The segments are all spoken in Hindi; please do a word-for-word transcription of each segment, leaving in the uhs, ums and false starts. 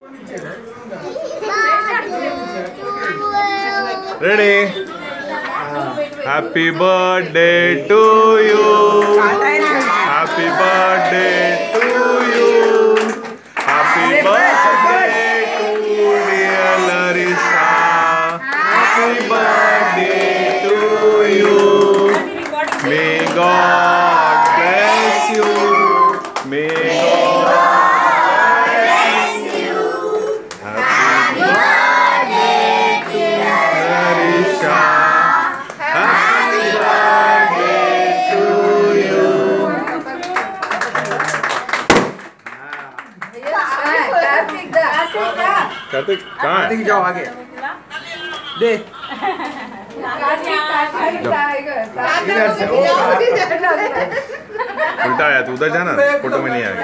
Ready? Happy birthday to you. Happy birthday to you. Happy birthday to dear Larissa. Happy birthday to you. May God bless you. May God bless you. Happy birthday to Larissa. Happy birthday to you. Kartik कहाँ है? जाओ आगे दे उल्टा आया तू उधर जाना फोटो में नहीं आया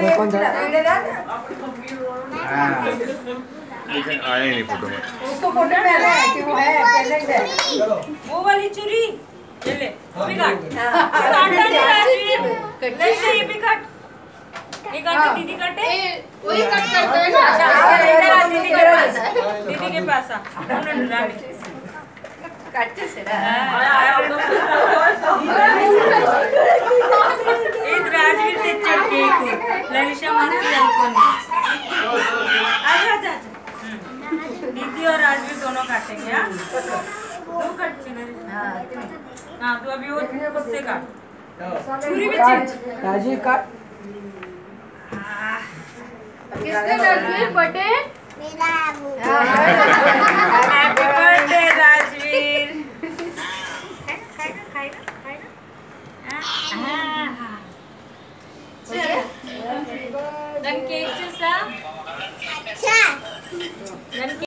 आया ही नहीं फोटो में उसको फोटो में आया है कि वो है प्रेजेंट है वो वाली चूड़ी ले ले वो भी काट काटा नहीं राजवीर ले से ये भी काट ये काटे दीदी काटे वही कट करते हैं ना इधर दीदी के पास दीदी के पास आ काटते से ना एक राजवीर ते चढ़ के लरिशा मस्ती अल्कोनी आजा आजा दीदी और राजवीर दोनों काटेंगे हां तू काट हां हां तू अभी वो उससे काट छुरी में चिमच राजीव काट किसने राजवीर बर्थडे मेरा हैप्पी बर्थडे राजवीर खाएगा खाएगा खाएगा हां चल केक जैसा अच्छा